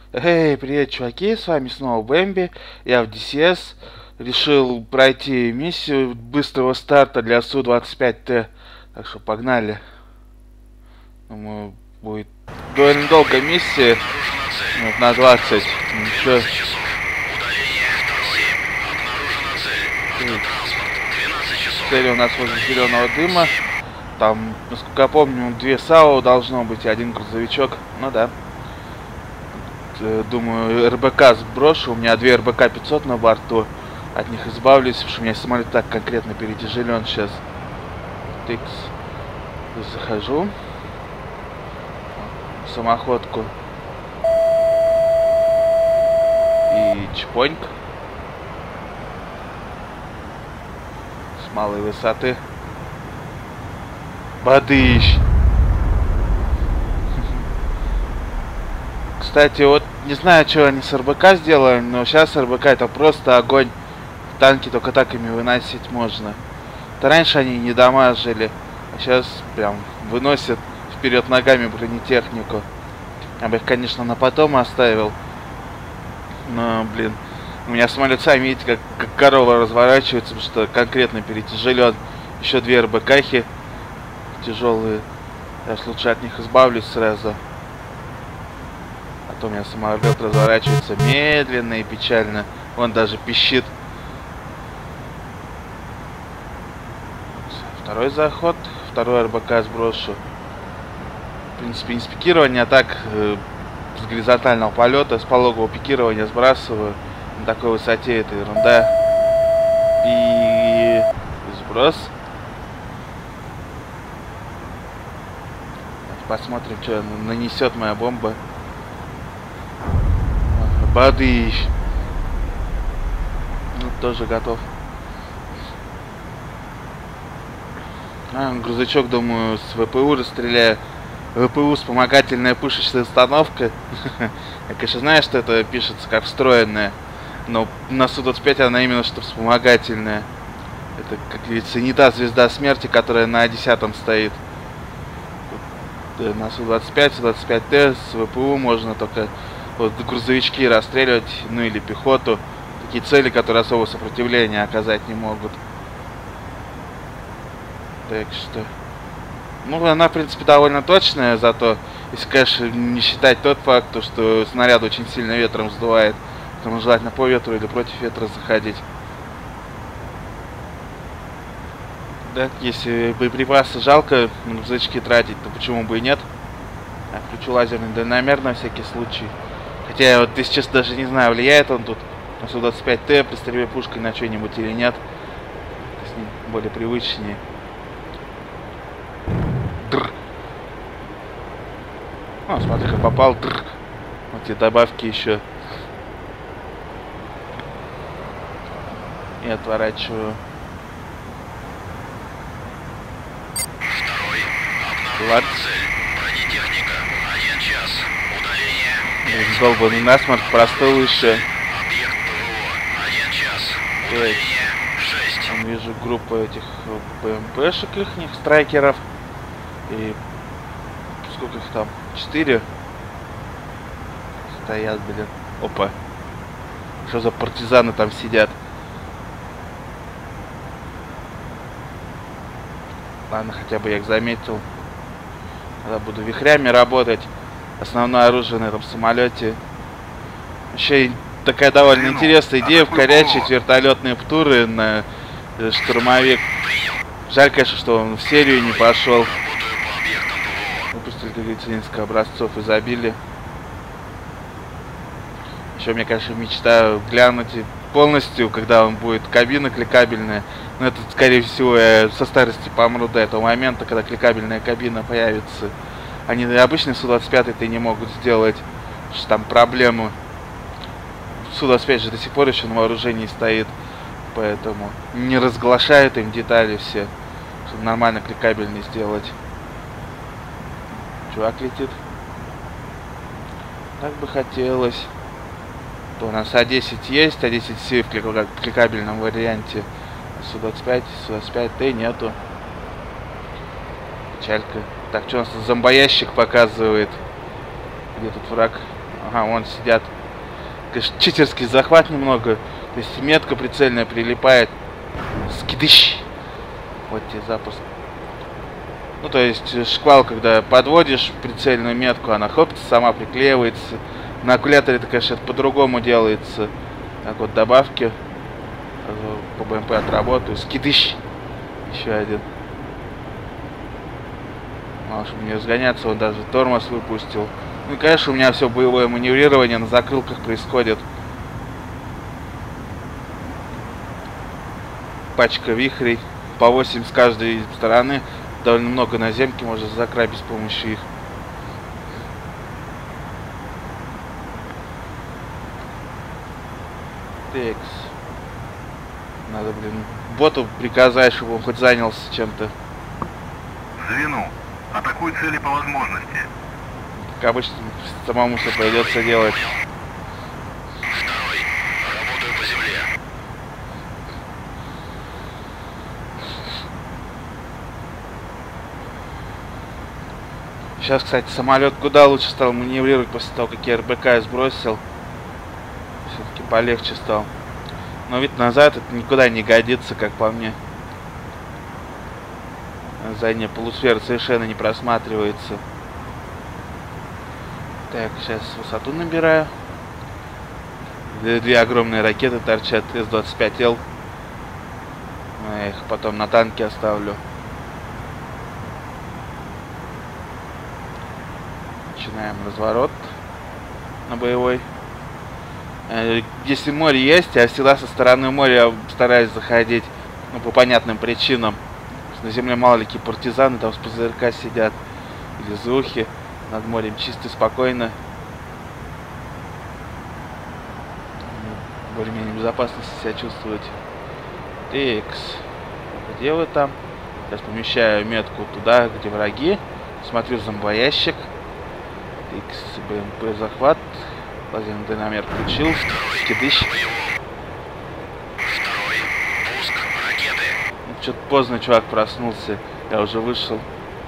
Эй, привет, чуваки, с вами снова Бэмби. Я в DCS. Решил пройти миссию быстрого старта для Су-25Т. Так что погнали. Думаю, будет довольно долгая миссия. Минут на 20. Ничего. Цель у нас возле зеленого дыма. Там, насколько я помню, 2 САУ должно быть и 1 грузовичок. Ну да. Думаю, РБК сброшу. У меня 2 РБК 500 на борту. От них избавлюсь, потому что у меня самолет так конкретно перетяжелен сейчас. Тыкс. Захожу. В самоходку. И чпоньк. С малой высоты. Бадыщ. Кстати, вот не знаю, что они с РБК сделали, но сейчас РБК это просто огонь. Танки только так ими выносить можно. То раньше они не дамажили, а сейчас прям выносят вперед ногами бронетехнику. Я бы их, конечно, на потом оставил. Но, блин, у меня самолет, сами видите, как корова разворачивается, потому что конкретно перетяжелен. Еще 2 РБКхи тяжелые. Я лучше от них избавлюсь сразу. А то у меня самолет разворачивается медленно и печально. Он даже пищит. Второй заход. Второй РБК сброшу. В принципе, не с пикирования, а так с горизонтального полета, с пологового пикирования сбрасываю. На такой высоте это ерунда. И сброс. Посмотрим, что нанесет моя бомба. Бадыщ. Ну, тоже готов. Грузовичок, думаю, с ВПУ расстреляю. ВПУ вспомогательная пушечная установка. Я, конечно, знаю, что это пишется как встроенная. Но на Су-25 она именно что вспомогательная. Это, как говорится, не та звезда смерти, которая на 10-м стоит. На Су-25, Су-25Т с ВПУ можно только вот грузовички расстреливать, ну или пехоту. Такие цели, которые особого сопротивления оказать не могут. Так что... Ну, она, в принципе, довольно точная, зато, если, конечно, не считать тот факт, что снаряд очень сильно ветром сдувает, поэтому желательно по ветру или против ветра заходить. Да, если боеприпасы жалко на грузовички тратить, то почему бы и нет? Я включу лазерный дальномер на всякий случай. Хотя я вот, если честно, даже не знаю, влияет он тут на Су-25Т при стрельбе пушкой на что-нибудь или нет. С ним более привычнее. Др. О, смотри, как попал. Др. Вот эти добавки еще. И отворачиваю. Второй. Обнаружена цель. Бронетехника. 1 час. Удаление. Долбанный насморк, простыл еще. Объект ПВО. 1 час. Удаление. 6. Там вижу группу этих БМПшек ихних, страйкеров. И сколько их там? 4 стоят, блин. Опа. Что за партизаны там сидят? Ладно, хотя бы я их заметил. Когда буду вихрями работать. Основное оружие на этом самолете. Вообще такая довольно интересная идея вкорячить вертолетные птуры на штурмовик. Жаль, конечно, что он в серию не пошел. Выпустили, как говорится, несколько образцов и забили. Еще мне, конечно, мечтаю глянуть полностью, когда он будет кабина кликабельная. Но это, скорее всего, я со старости помру до этого момента, когда кликабельная кабина появится. Они обычные Су-25 не могут сделать, что там проблемы. Су-25 же до сих пор еще на вооружении стоит, поэтому не разглашают им детали все, чтобы нормально кликабельно сделать. Чувак летит. Так бы хотелось. То у нас А10 есть, А10С в кликабельном варианте. Су-25, Су-25Т нету. Печалька. Так, что у нас тут зомбоящик показывает? Где тут враг? Ага, вон сидят. Конечно, читерский захват немного. То есть метка прицельная прилипает. Скидыщ. Вот тебе запуск. Ну, то есть шквал, когда подводишь прицельную метку, она хоп, сама приклеивается. На аккумуляторе это, конечно, по-другому делается. Так вот, добавки по БМП отработаю. Скидыщ. Еще один. Мало чтобы не разгоняться, он даже тормоз выпустил. Ну и, конечно, у меня все боевое маневрирование на закрылках происходит. Пачка вихрей. По 8 с каждой стороны. Довольно много на земке можно закрабить с помощью их. Текс. Надо, блин, боту приказать, чтобы он хоть занялся чем-то. Звену. Атакуй цели по возможности. Как обычно, самому все придется делать. Второй. Работаю по земле. Сейчас, кстати, самолет куда лучше стал маневрировать после того, как я РБК сбросил. Все-таки полегче стал. Но вид назад это никуда не годится, как по мне. Задняя полусфера совершенно не просматривается. Так, сейчас высоту набираю. Две огромные ракеты торчат, С-25Л. Я их потом на танке оставлю. Начинаем разворот на боевой. Если море есть, я всегда со стороны моря стараюсь заходить, ну, по понятным причинам. На земле мало ли какие партизаны там с ПЗРК сидят, или зухи. Над морем чисто и спокойно. Более-менее безопасности себя чувствовать. Текс. Где вы там? Сейчас помещаю метку туда, где враги. Смотрю зомбоящик. Текс, БМП захват. Лазерный динамер включил. Скидыщ. Второй. Пуск ракеты. Ну, что-то поздно чувак проснулся. Я уже вышел.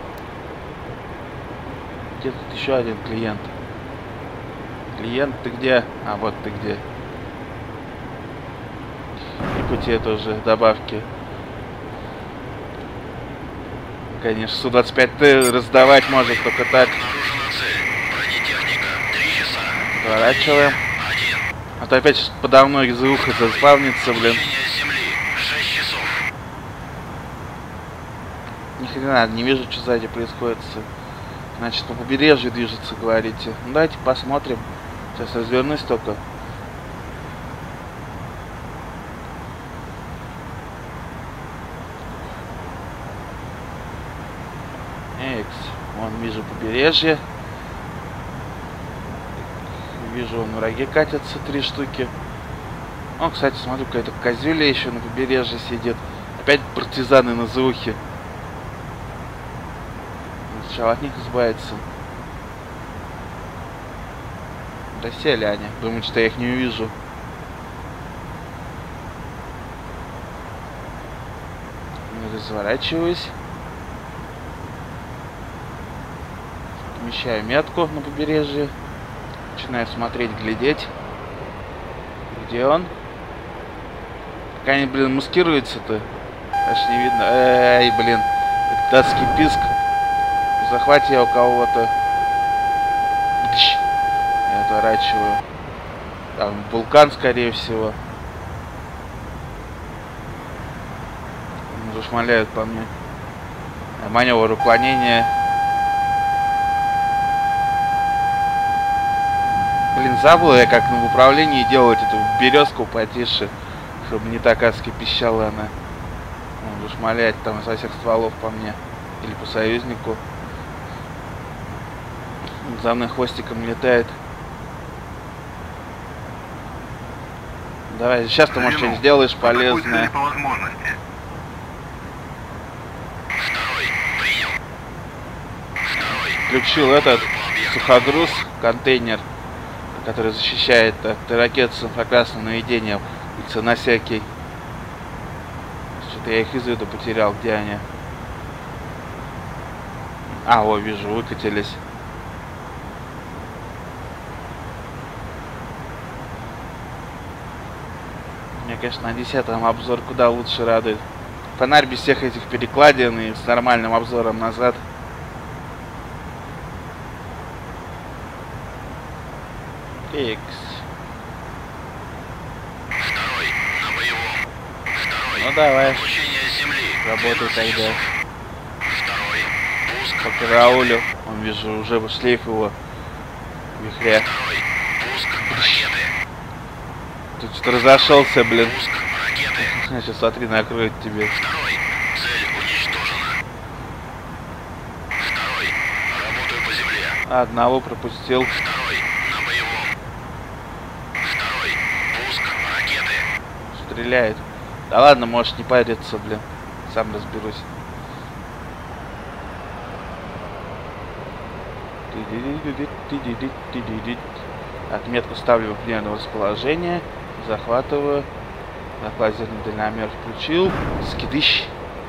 Где тут еще один клиент? Клиент, ты где? А, вот ты где. И по тебе тоже добавки. Конечно, Су-25Т раздавать может только так. Обнаружена цель. Бронетехника. 3 часа. Поворачиваем. 1. А то опять сейчас подо мной из уха заспавнится, блин. Движение с земли. 6 часов. Ни хрена, не вижу, что сзади происходит. Значит, по побережью движется, говорите. Ну, давайте посмотрим. Сейчас развернусь только. Экс. Вон, вижу побережье. Вижу, вон враги катятся 3 штуки. О, кстати, смотрю, какая-то козюля еще на побережье сидит. Опять партизаны на заухе. Сначала от них избавиться. Досели они. Думают, что я их не увижу. Разворачиваюсь. Помещаю метку на побережье. Начинаю смотреть, глядеть. Где он? Как они, блин, маскируются-то? Аж не видно. Эй, блин. Это датский писк. Захвате я у кого-то. Я отворачиваю. Там вулкан, скорее всего. Зашмаляют по мне. Маневр уклонения. Блин, забыл я, как в управлении делать эту березку потише, чтобы не так адски пищала она. Зашмаляет там со всех стволов по мне. Или по союзнику. За мной хвостиком летает. Давай, сейчас ты, может, что-нибудь сделаешь полезное. По возможности. Второй. Принял. Второй. Включил этот сухогруз, контейнер, который защищает от ракет с инфракрасным наведением. И на всякий. Что-то я их из виду потерял. Где они? А, о, вижу, выкатились. Мне, конечно, на 10-м обзор куда лучше радует. Фонарь без всех этих перекладин и с нормальным обзором назад. Икс. Второй на боевом. Второй. Ну давай, Получение земли. работай 12 тогда. часов. Второй. Пуск. По караулю. Он, вижу, уже шлейф его в вихре. Второй. Пуск. Ракеты. Тут что-то разошелся, блин. Пуск. Ракеты. Сейчас смотри, накроет тебе. Второй. Цель уничтожена. Второй. Работаю по земле. Одного пропустил. Второй. На боевом. Второй. Пуск. Ракеты. Стреляет. Да ладно, можешь не париться, блин. Сам разберусь. Отметку ставлю в примерное расположение. Захватываю. Лазерный дальномер включил. Скидыщ.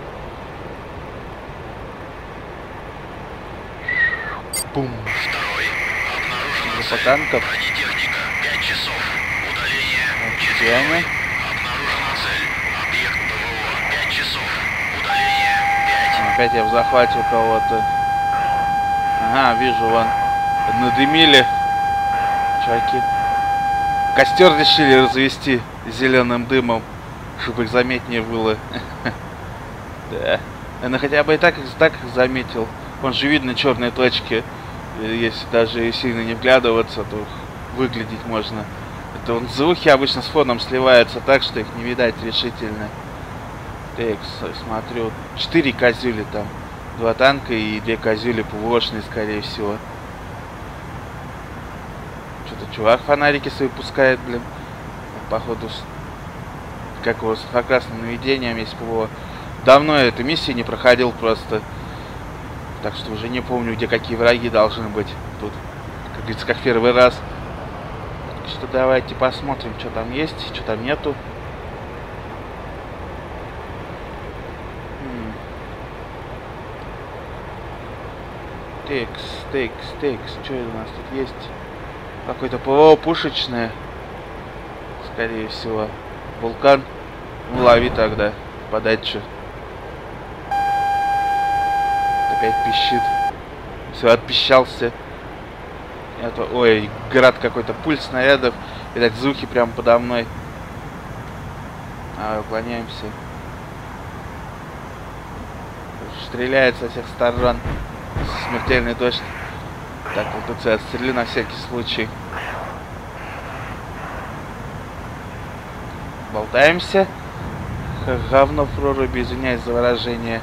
Бум. Второй. Обнаружена По цель. танков. Бронетехника. 5 часов. Удаление. Прямо. Обнаружена цель. Объект ПВО. 5 часов. Удаление. 5. Опять я в захвате у кого-то. Ага, вижу, вон. Надымили. Чуваки. Костер решили развести зеленым дымом, чтобы их заметнее было. Да. Ну хотя бы и так их заметил. Вон же видно черные точки. Если даже сильно не вглядываться, то выглядеть можно. Это он звуки обычно с фоном сливаются так, что их не видать решительно. Так, смотрю. 4 козюли там. 2 танка и 2 козюли ПВОшные, скорее всего. Что-то чувак фонарики свои пускает, блин. Походу, как его с инфракрасным наведением есть ПВО. Давно я эту миссию не проходил просто. Так что уже не помню, где какие враги должны быть. Тут, как говорится, как первый раз. Так что давайте посмотрим, что там есть, что там нету. Текс. Что у нас тут есть? Какое-то ПВО пушечное. Скорее всего. Вулкан. Ну, лови тогда. Подачу. Опять пищит. Все, отпищался. Это, ой, град какой-то, пульс снарядов. Видать, звуки прямо подо мной. Уклоняемся. Стреляет со всех сторон. Смертельный дождь. Так, ЛТЦ отстрели на всякий случай. Болтаемся. Говно в проруби, извиняюсь за выражение.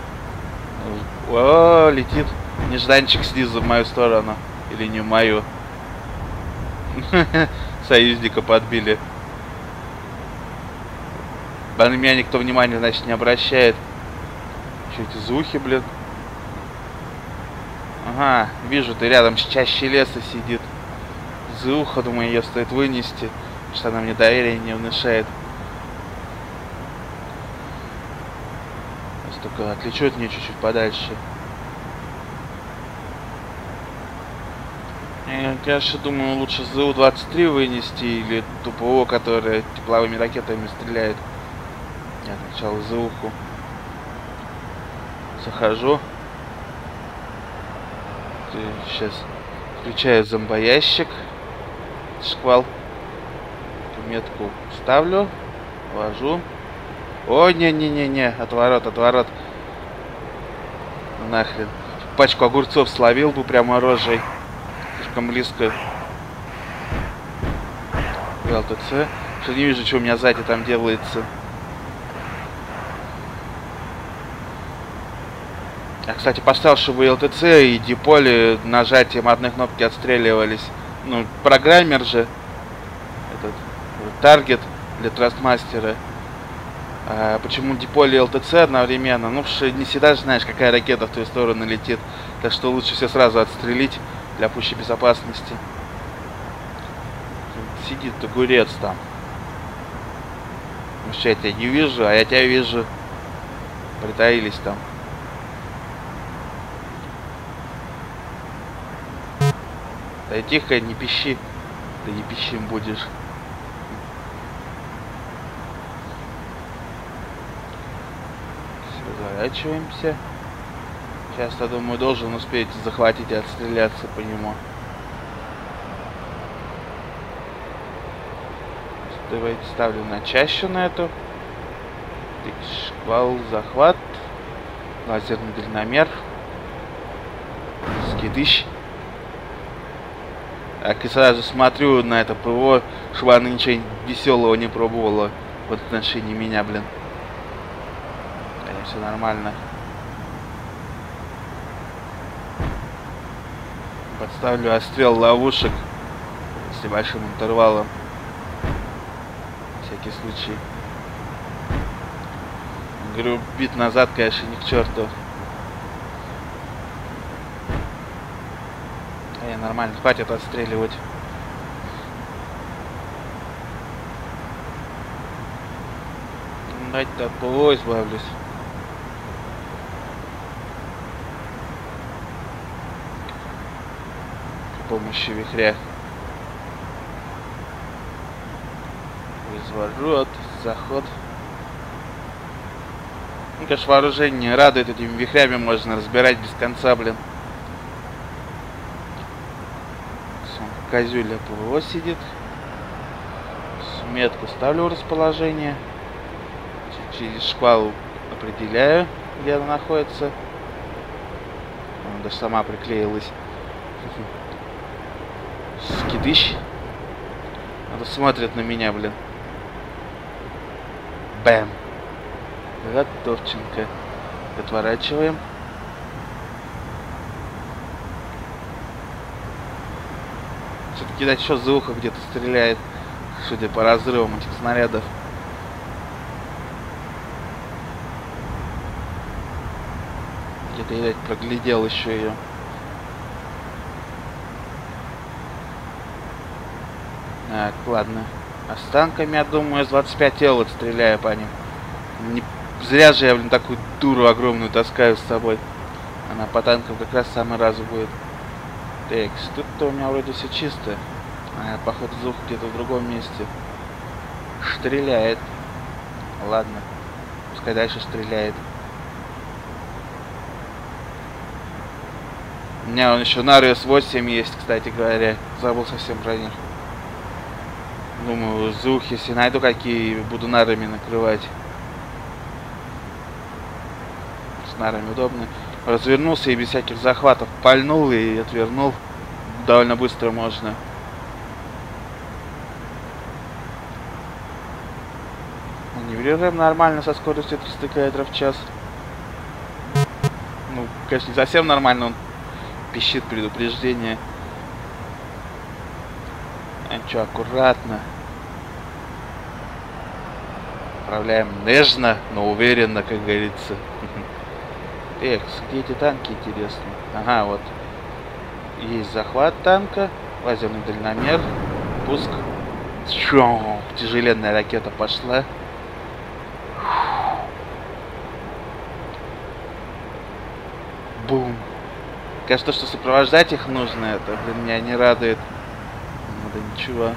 О, летит нежданчик снизу в мою сторону. Или не в мою. Союзника подбили. На меня никто внимания, значит, не обращает. Что эти звуки, блин? Ага, вижу, ты рядом с чащей леса сидит. Звука, думаю, ее стоит вынести, что она мне доверия не внушает. Сейчас только отлечу от нее чуть-чуть подальше. Я, конечно, думаю, лучше ЗУ-23 вынести или ту ПВО, которая тепловыми ракетами стреляет. Я сначала ЗУ-ку захожу. Сейчас включаю зомбоящик. Шквал. Метку ставлю. Ввожу. О, не-не-не-не. Отворот. Нахрен. Пачку огурцов словил бы прямо рожей. Слишком близко. ЛТЦ. Что не вижу, что у меня сзади там делается. Я, кстати, поставил, чтобы ЛТЦ и диполи нажатием одной кнопки отстреливались. Ну, программер же. Этот таргет для трастмастера. А почему диполи и ЛТЦ одновременно? Ну, потому что не всегда же знаешь, какая ракета в твою сторону летит. Так что лучше все сразу отстрелить для пущей безопасности. Сидит огурец там. Ну что, я тебя не вижу, а я тебя вижу. Притаились там. Да тихо, не пищи. Ты не пищим будешь. Разворачиваемся. Сейчас, я думаю, должен успеть захватить и отстреляться по нему. Давайте ставлю на чащу на эту. Шквал, захват. Лазерный дальномер. Скидыш. Так, и сразу смотрю на это ПВО, чтобы она ничего веселого не пробовала в отношении меня, блин. Все нормально. Подставлю отстрел ловушек с небольшим интервалом. На всякий случай. Говорю, бит назад, конечно, ни к черту. Нормально, хватит отстреливать. Давайте от ПВО избавлюсь. При помощи вихря. Разворот, заход. Ну, конечно, вооружение не радует, этими вихрями можно разбирать без конца, блин. Козюля ПВО сидит. Метку ставлю в расположение. Через шквал определяю, где она находится. Она даже сама приклеилась. Скидыщ. Она смотрит на меня, блин. Бэм. Готовченко. Отворачиваем. Все-таки дать еще за ухо где-то стреляет, судя по разрывам этих снарядов. Где-то, видать, проглядел еще ее. Так, ладно. Останками, я думаю, с 25 тел отстреляю по ним. Не зря же я, блин, такую дуру огромную таскаю с собой. Она по танкам как раз в самый раз будет. Так, тут-то у меня вроде все чисто. А, походу, звук где-то в другом месте. Стреляет. Ладно. Пускай дальше стреляет. У меня он еще на РС-8 есть, кстати говоря. Забыл совсем про них. Думаю, звук, если найду какие, буду нарами накрывать. С нарами удобно. Развернулся и без всяких захватов пальнул и отвернул. Довольно быстро можно. Маневрируем нормально со скоростью 300 км в час. Ну, конечно, не совсем нормально, он пищит предупреждение. А чё, аккуратно. Управляем нежно, но уверенно, как говорится. Эх, где эти танки, интересно? Ага, вот. Есть захват танка, лазерный дальномер, пуск. Тяжеленная ракета пошла. Бум. Кажется, что сопровождать их нужно, это, блин, меня не радует. Ну да ничего.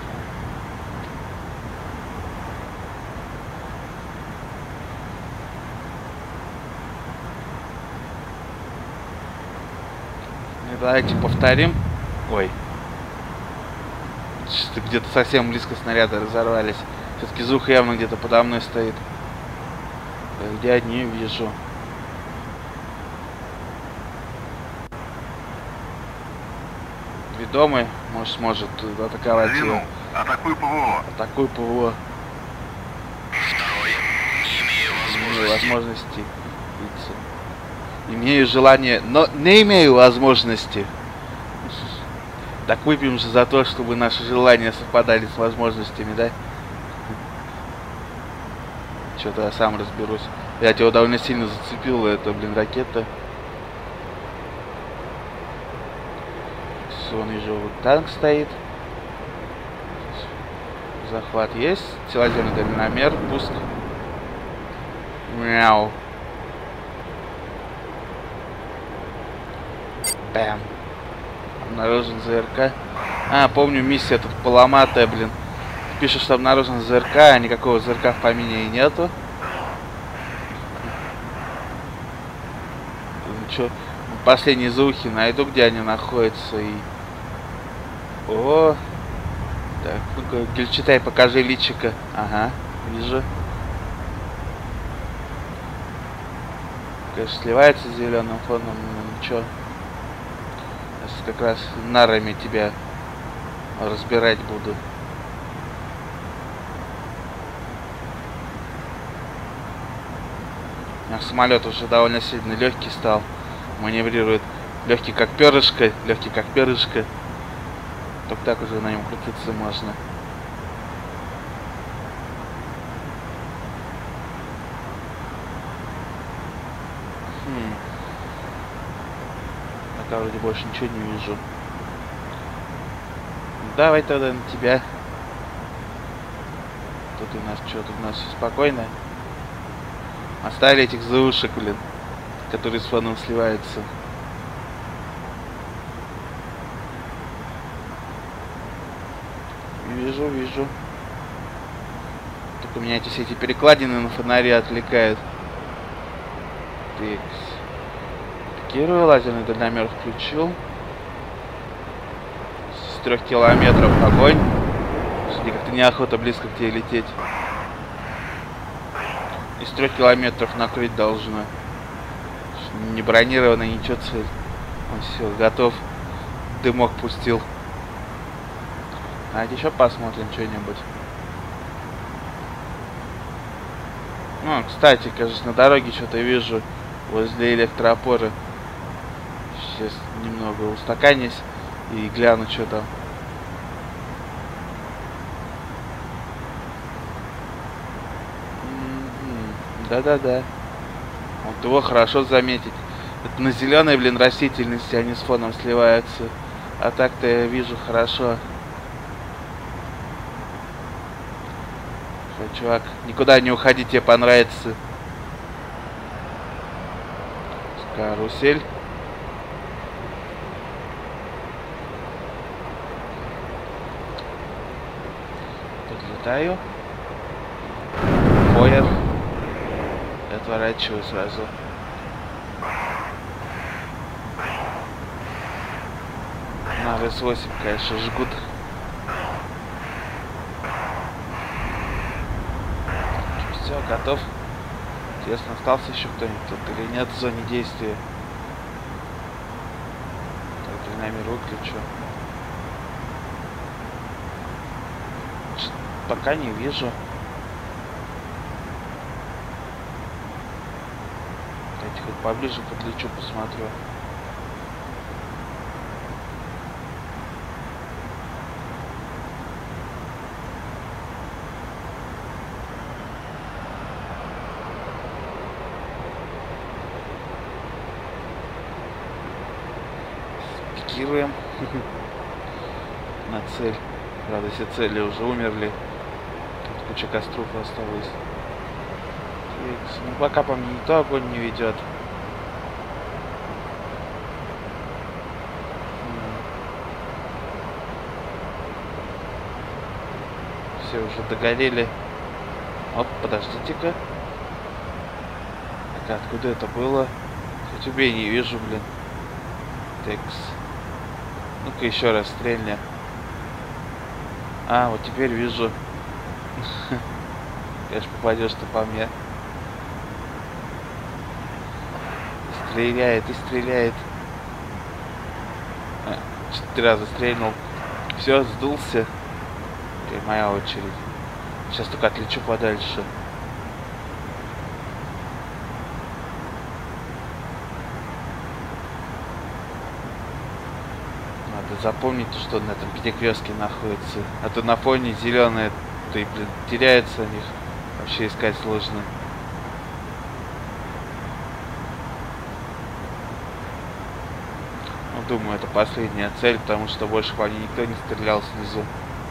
Давайте повторим. Ой. Что-то где-то совсем близко снаряды разорвались. Все-таки звук явно где-то подо мной стоит. Где одни вижу. Ведомый, может, сможет атаковать его. Атакуй ПВО. Атакуй ПВО. Второй. Не имею возможности. Имею желание, но не имею возможности. Так выпьем же за то, чтобы наши желания совпадали с возможностями, да? Что-то я сам разберусь. Я его довольно сильно зацепил, это, блин, ракета. Вон вижу, вот танк стоит. Захват есть. Лазерный дальномер, пуск. Мяу. Бэм. Обнаружен ЗРК. А, помню, миссия тут поломатая, блин. Пишет, что обнаружен ЗРК, а никакого ЗРК в помине и нету. что, последние звуки найду, где они находятся, и... О! Так, ну-ка, Гюльчатай, покажи личико. Ага, вижу. Конечно, сливается с зеленым фоном, но ничего. Сейчас как раз нарами тебя разбирать буду. Самолет уже довольно сильно легкий стал. Маневрирует легкий как перышко, легкий как перышко. Только так уже на нем крутиться можно. Пока вроде больше ничего не вижу. Давай тогда на тебя. Тут у нас что? Тут у нас все спокойно. Оставили этих заушек, блин, которые с фоном сливаются. Вижу, вижу. Только меня все эти перекладины на фонаре отвлекают. Так. Пикирую, лазерный дальномер включил. С 3 километров огонь. Смотри, как-то неохота близко к тебе лететь. Из 3 километров накрыть должно. Не бронированный, ничего, цель. Он все, готов. Дымок пустил. А еще посмотрим что-нибудь. Ну, кстати, кажется, на дороге что-то вижу возле электроопоры. Сейчас немного устаканись и гляну, что там. Да-да-да. Вот его хорошо заметить. Это на зеленой, блин, растительности они с фоном сливаются. А так-то я вижу хорошо. Что, чувак, никуда не уходи, тебе понравится. Карусель. Подлетаю. Фойер. Отворачиваю сразу. На РС-8, конечно, жгут. Все, готов. Интересно, остался еще кто-нибудь тут или нет в зоне действия? Так, динамир выключу. Пока не вижу. Давайте хоть поближе подлечу, посмотрю. Пикируем на цель. Правда, все цели уже умерли. Тут куча костров осталось. Ну, пока по мне никто огонь не ведет. Все уже догорели. Оп, подождите-ка. Так, откуда это было? Хоть убей, не вижу, блин. Текс. Ну-ка еще раз стрельни. А, вот теперь вижу. Конечно, попадешь-то по мне. Стреляет и стреляет. 4 раза стрельнул. Все, сдулся. Теперь моя очередь. Сейчас только отлечу подальше. Надо запомнить, что на этом перекрестке находится. А то на фоне зеленые, то и, блин, теряется о них. Вообще искать сложно. Ну, думаю, это последняя цель, потому что больше по ней никто не стрелял снизу.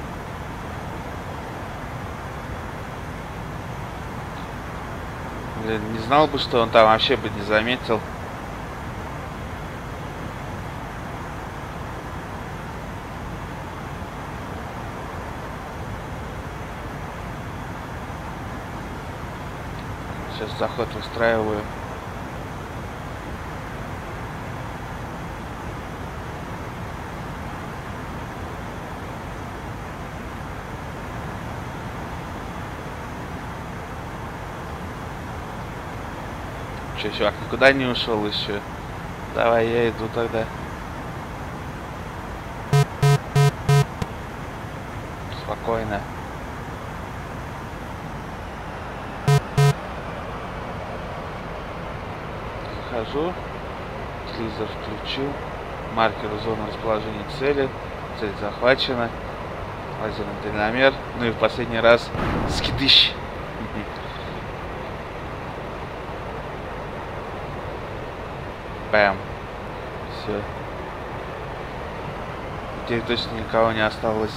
Блин, не знал бы, что он там, вообще бы не заметил. Сейчас заход устраиваю. Че, чувак, никуда не ушел еще? Давай, я иду тогда. Спокойно. Захожу. Телевизор включил. Маркер зоны расположения цели. Цель захвачена. Лазерный дальномер. Ну и в последний раз скидыщ. Бэм. Все. Теперь точно никого не осталось.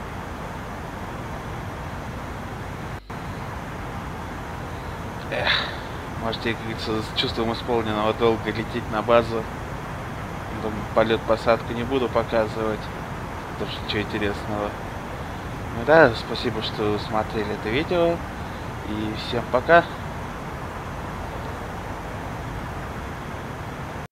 Эх. Можете, как говорится, с чувством исполненного долга лететь на базу. Думаю, полет-посадку не буду показывать. Потому что ничего интересного. Ну да, спасибо, что смотрели это видео. И всем пока.